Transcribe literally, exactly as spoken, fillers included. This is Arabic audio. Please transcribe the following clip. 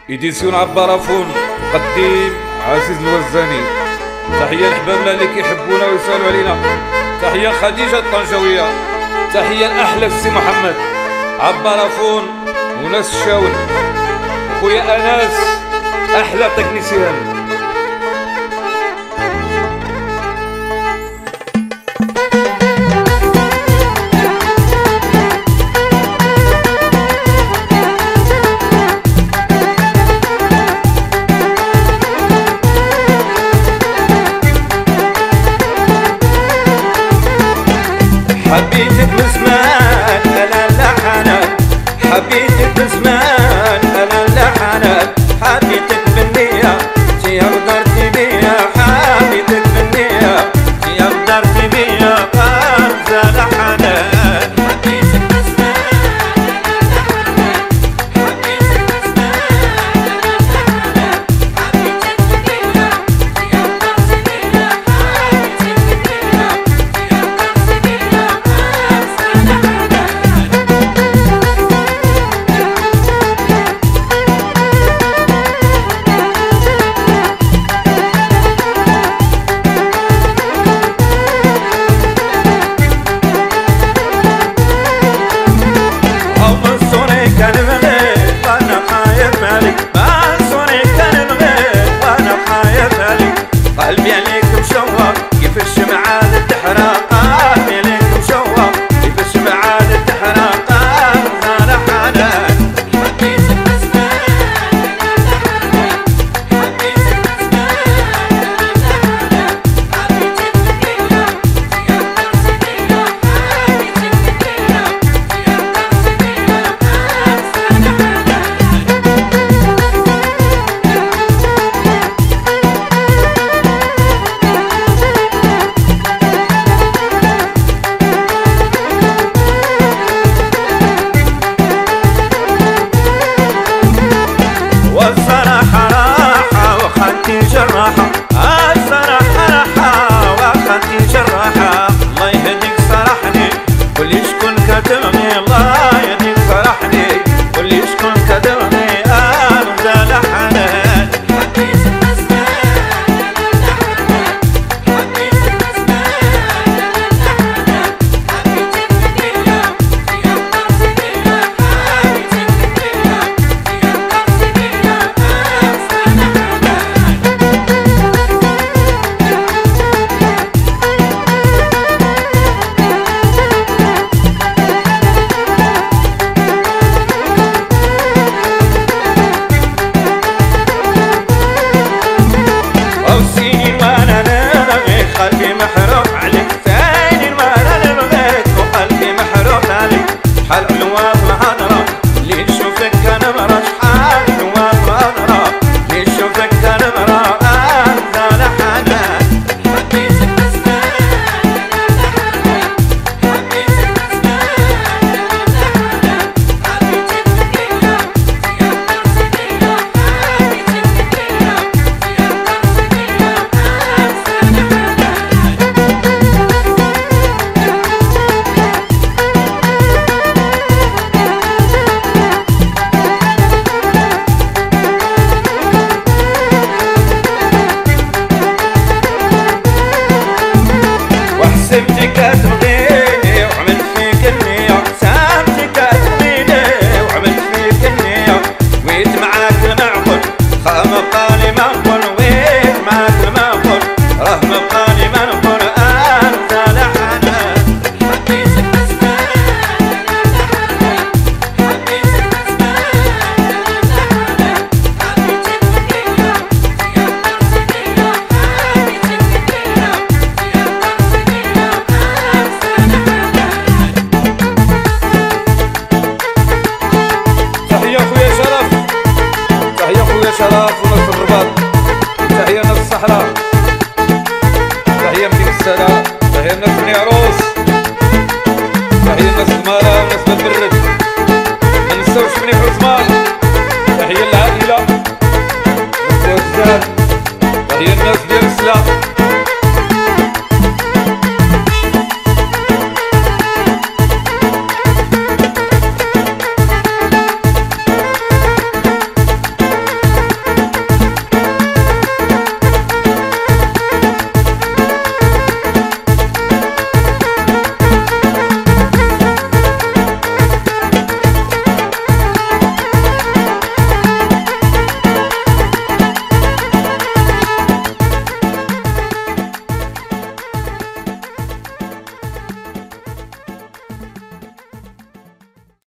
إديسيون عبارافون قديم عزيز الوزاني. تحية لحبابنا اللي كيحبونا ويسالوا علينا. تحية خديجة الطنجاوية. تحية لأحلى السي محمد عبارافون وناس الشاول. خويا أناس أحلى تكنيسيان. حبيتك من زمان انا لحنان، حبيتك من زمان انا لحنان، حبيتك بالنية تي غدرتي بيا، حبيتك بالنية تي غدرتي بيا غمزة لحنان. حبيتك من زمان انا لحنان، حبيتك من زمان انا لحنان، حبيتك بالنية تي غدرتي بيا، حبيتك بالنية تي غدرتي بيا. قلبي عليك مشوق كيف الشمعة تحرق، قلبي عليك مشوق كيف الشمعة تحرق غمزة لحنان. حبيتك من زمان انا لحنان، حبيتك من زمان انا لحنان، حبيتك بالنية تي غدرتي بيا، حبيتك بالنية تي غدرتي بيا غمزة لحنان. والصراحة راحة وخدتي جراحة، الصراحة راحة وخدتي جراحة. الله يهديك صرحني قولي شكون كتبني، الله يهديك صرحني قولي شكون كتبني غمزة لحنان. حبيتك من زمان انا لحنان، حبيتك من زمان انا لحنان، حبيتك بالنية تي غدرتي بيا، حبيتك بالنية تي غدرتي بيا غمزة لحنان. وسنين وانا نبغيك قلبي محروق عليك، سنين وانا نبغيك وقلبي محروق عليك. شحال حلوة في الهضرة اللي نشوفك كنمرة، شحال حلوة في الهضرة اللي نشوفك كنمرة غمزة لحنان. حبيتك من زمان انا لحنان، حبيتك من زمان انا لحنان، حبيتك بالنية تي غدرتي بيا، حبيتك بالنية تي غدرتي بيا غمزة لحنان. وحسبتك كتبغيني وعملت فيك النية، حسبتك كتبغيني وعملت فيك النية. ويت معاك المعقول خا مبقالي منقول، ويت معاك المعقول راه مبقالي منقول غمزة لحنان. حبيتك من زمان انا لحنان، حبيتك من زمان انا لحنان، حبيتك بالنية تي غدرتي بيا، حبيتك بالنية تي غدرتي بيا غمزة لحنان. تحية خويا شرف. تحية خويا شرف وناس الرباط. تحية ناس الصحراء.